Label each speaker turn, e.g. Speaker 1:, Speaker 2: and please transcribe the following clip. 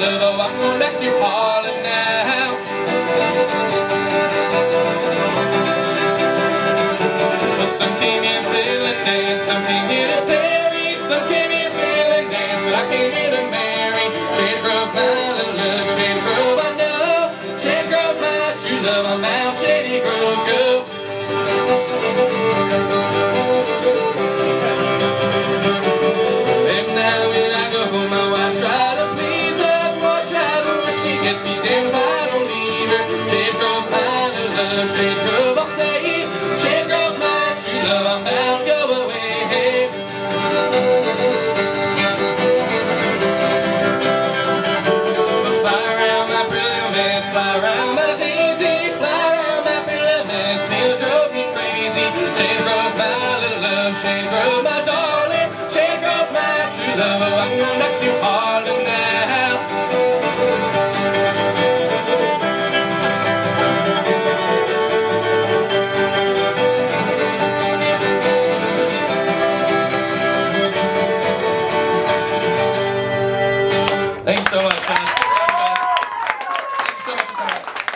Speaker 1: love, oh, I'm going back to Harlan now. Well, some came in feeling dance, some came here to Terry, some came in feeling dance, but I came here to marry. Shade Grove, my little love, Shady Grove, I know. Shady Grove, my true love, I'm out, Shady Grove, go. And now when I go home, my wife try to please her, more try to where she gets me damn if I don't leave her. Shady Grove, my little love, Shady Grove, I'll say. Shady Grove, my true love, I'm bound, go away. Fly around my pretty little mess, fly around my daisy, fly around my pretty little mess, still drove me crazy. Shady Grove, my little love, Shady Grove, my darling, Shady Grove, my true love, oh, I'm going back to Harlan now. Thanks so much, guys. Thanks so much for coming.